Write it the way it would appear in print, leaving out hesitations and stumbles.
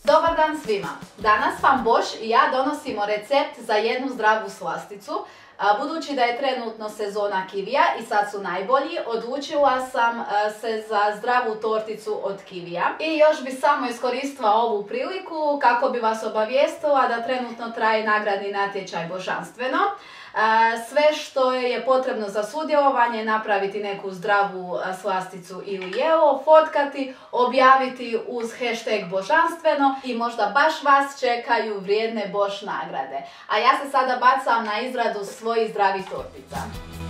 Dobar dan svima! Danas vam Boš i ja donosimo recept za jednu zdravu slasticu. Budući da je trenutno sezona kivija i sad su najbolji, odlučila sam se za zdravu torticu od kivija. I još bi samo iskoristila ovu priliku kako bi vas obavijestila da trenutno traje nagradni natječaj Božanstveno. Sve što je potrebno za sudjelovanje, napraviti neku zdravu slasticu ili jelo, fotkati, objaviti uz hashtag Božanstveno i možda baš vas čekaju vrijedne Boš nagrade. A ja se sada bacam na izradu svojih zdravih tortica.